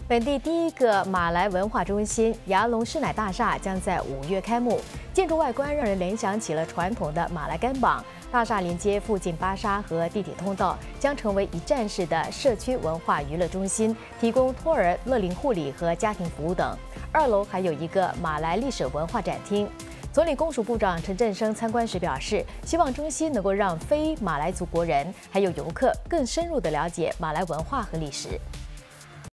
本地第一个马来文化中心牙龙士乃大厦将在5月开幕。建筑外观让人联想起了传统的马来甘榜。大厦连接附近巴沙和地铁通道，将成为一站式的社区文化娱乐中心，提供托儿、乐龄护理和家庭服务等。2楼还有一个马来历史文化展厅。总理公署部长陈振声参观时表示，希望中心能够让非马来族国人还有游客更深入地了解马来文化和历史。